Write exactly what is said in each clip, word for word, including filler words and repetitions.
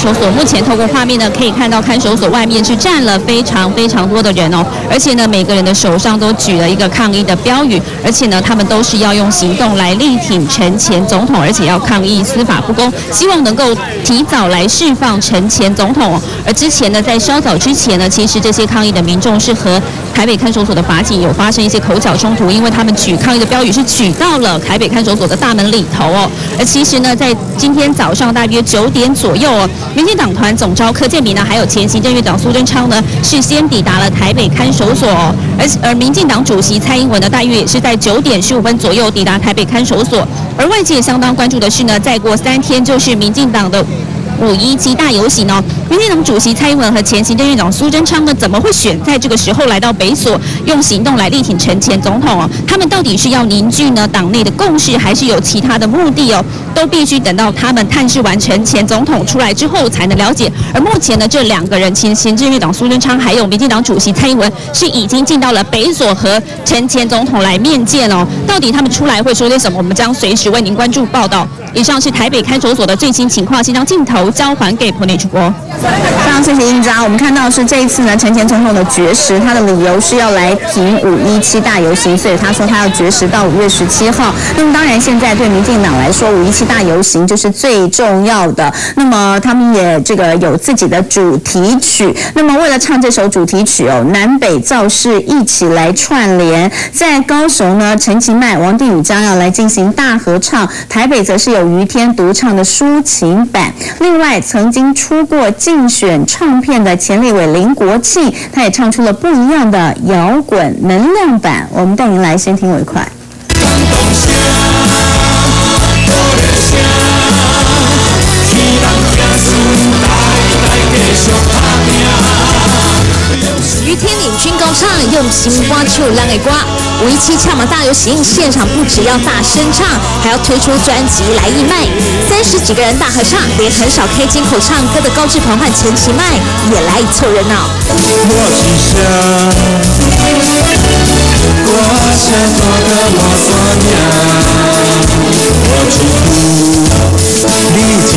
守所。目前透过画面呢，可以看到看守所外面是站了非常非常多的人哦，而且呢，每个人的手上都举了一个抗议的标语，而且呢，他们都是要用行动来力挺陈前总统，而且要抗议司法不公，希望能够提早来释放陈前总统。而之前呢，在稍早之前呢，其实这些抗议的民众是和台北看守所的法警有发生一些口角冲突，因为他们举抗议的标语是举到了台北看守所的大门里头哦。而其实呢，在今天早上大约九点左右哦，民进党团总召柯建铭呢，还有前行政院长苏贞昌呢，是先抵达了台北看守所哦。而而民进党主席蔡英文呢，大约也是在九点十五分左右抵达台北看守所。而外界相当关注的是呢，再过三天就是民进党的五一七大游行哦，民进党主席蔡英文和前行政院长苏贞昌呢，怎么会选在这个时候来到北所，用行动来力挺陈前总统哦？他们到底是要凝聚呢党内的共识，还是有其他的目的哦？都必须等到他们探视完陈前总统出来之后才能了解。而目前呢，这两个人，前行政院长苏贞昌还有民进党主席蔡英文，是已经进到了北所和陈前总统来面见哦。到底他们出来会说些什么？我们将随时为您关注报道。以上是台北看守所的最新情况，先将镜头交还给彭内主播。 非常谢谢英章。我们看到是这一次呢，陈前总统的绝食，他的理由是要来挺五一七大游行，所以他说他要绝食到五月十七号。那么当然，现在对民进党来说，五一七大游行就是最重要的。那么他们也这个有自己的主题曲。那么为了唱这首主题曲哦，南北造势一起来串联。在高雄呢，陈其迈、王定宇将要来进行大合唱，台北则是有于天独唱的抒情版。另外，曾经出过竞选唱片的前立委林国庆，他也唱出了不一样的摇滚能量版。我们带您来先听为快。 于天领军高唱，用心挖出浪的瓜。五一七呛马大游行现场不只要大声唱，还要推出专辑来义卖。三十几个人大合唱，连很少开金口唱歌的高志鹏和陈其迈也来凑热闹。我只想，我想做个我所念，我只顾你只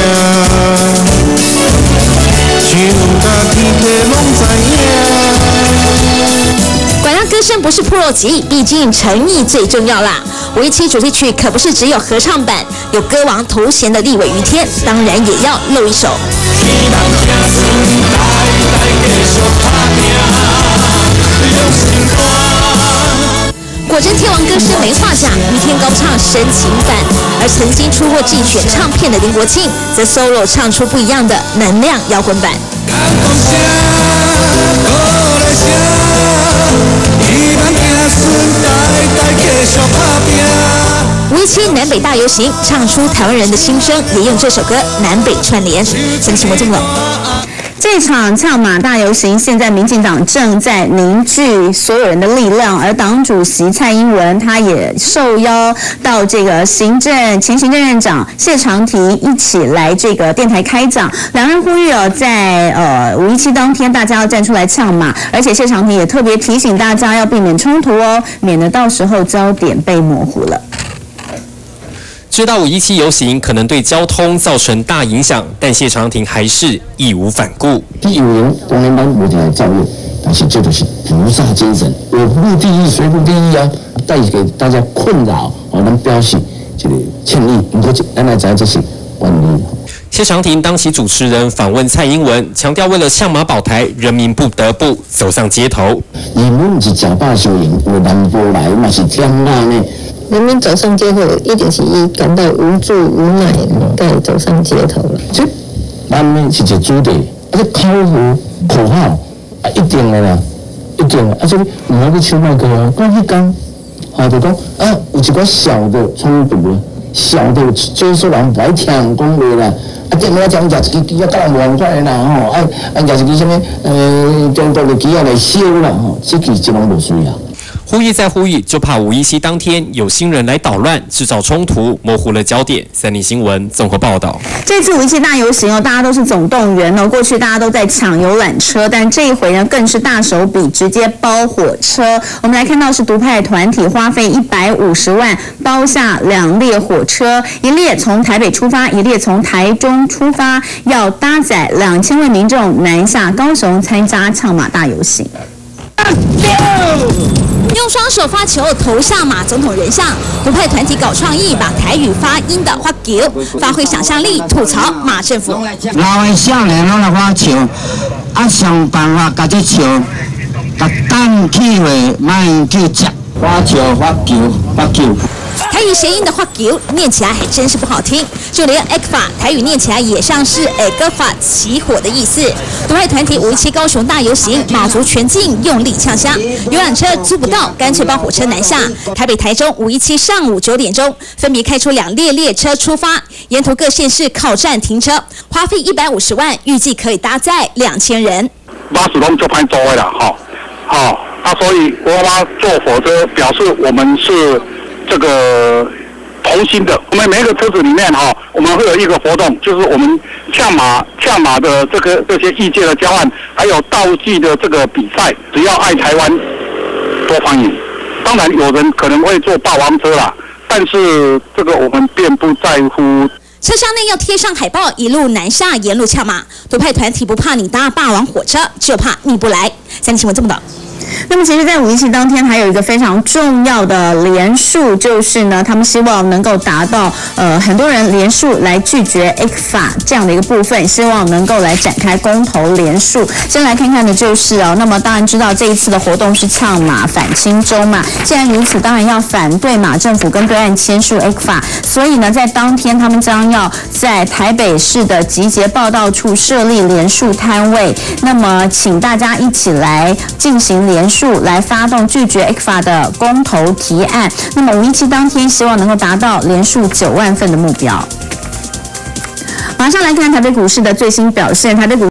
想，全家天地拢知影。管他歌声不是 Pro 级，毕竟诚意最重要啦。五一七主题曲可不是只有合唱版，有歌王头衔的立委于天，当然也要露一手。果真天王歌声没话讲，于天高唱深情版，而曾经出过竞选唱片的林国庆，则 solo 唱出不一样的能量摇滚版。五一七南北大游行，唱出台湾人的心声，也用这首歌南北串联。陈启模进了。 这场呛马大游行，现在民进党正在凝聚所有人的力量，而党主席蔡英文他也受邀到这个行政前行政院长谢长廷一起来这个电台开讲，两人呼吁哦，在呃五一七当天大家要站出来呛马，而且谢长廷也特别提醒大家要避免冲突哦，免得到时候焦点被模糊了。 知道五一七游行可能对交通造成大影响，但谢长廷还是义无反顾。 有人当然咱无来造业，但是这就是菩萨精神，我不第一，谁不第一啊？带给大家困扰，我们表示这个歉意。不过咱来知这是管理。 谢长廷当起主持人访问蔡英文，强调为了向马保台，人民不得不走上街头。 你们是假扮修行，有南波来嘛是天籁呢？ 人民走上街头，一定是伊感到无助无奈，该走上街头了。 这咱们是一个主题，啊，这口号口号啊，一定的啦，一定的。啊，所以唔好去唱麦歌啊。讲迄天，啊，就讲啊，有一寡小的冲突啊，小的接受人不爱听人讲话啦。啊，点么讲，举一支旗啊，甲人无快啦吼，啊啊，举一支什么呃，中国的旗啊来烧啦吼，这其实拢无需要。 呼吁再呼吁，就怕五一七当天有新人来捣乱，制造冲突，模糊了焦点。三立新闻综合报道。 这次五一七大游行哦，大家都是总动员哦。过去大家都在抢游览车，但这一回呢，更是大手笔，直接包火车。我们来看到是独派团体花费一百五十万包下两列火车，一列从台北出发，一列从台中出发，要搭载两千位民众南下高雄参加呛马大游行。 用双手发球投向马总统人像，独派团体搞创意，把台语发音的发球发挥想象力，吐槽马政府。 老的少年拢来发球，啊想办法把这球，把弹起来，卖去接发球发球发球。 台语谐音的话球念起来还真是不好听，就连 A K F A 台语念起来也像是 A K F A 起火的意思。独派团体五一七高雄大游行，卯足全劲用力呛香，游览车租不到，干脆包火车南下。台北、台中五一七上午九点钟分别开出两列列车出发，沿途各县市靠站停车，花费一百五十万，预计可以搭载两千人。 巴士拢就派走的啦，哈，好，啊，所以我妈坐火车表示我们是。这个同心的，我们每一个车子里面哈、哦，我们会有一个活动，就是我们呛马呛马的这个这些意见的交换，还有道具的这个比赛，只要爱台湾，多欢迎。当然有人可能会坐霸王车啦，但是这个我们并不在乎。 车厢内要贴上海报，一路南下，沿路呛马。独派团体不怕你搭霸王火车，就怕你不来。三立新闻这么早。 那么，其实，在五一七当天，还有一个非常重要的联署，就是呢，他们希望能够达到呃很多人联署来拒绝 A K F A 这样的一个部分，希望能够来展开公投联署。先来看看的就是哦，那么当然知道这一次的活动是呛马反亲中嘛，既然如此，当然要反对马政府跟对岸签署 A K F A， 所以呢，在当天他们将要在台北市的集结报道处设立联署摊位，那么请大家一起来进行联署，来发动拒绝 A K F A 的公投提案。那么五一七当天，希望能够达到连署九万份的目标。马上来看台北股市的最新表现，台北股。